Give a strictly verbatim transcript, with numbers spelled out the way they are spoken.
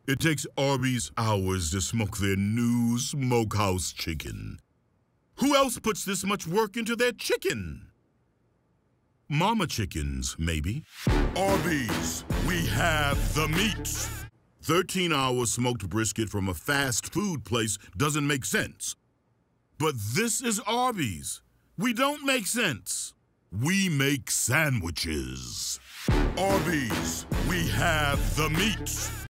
It takes Arby's hours to smoke their new smokehouse chicken. Who else puts this much work into their chicken? Mama chickens, maybe. Arby's, we have the meat. thirteen hour smoked brisket from a fast food place doesn't make sense. But this is Arby's. We don't make sense. We make sandwiches. Arby's, we have the meat.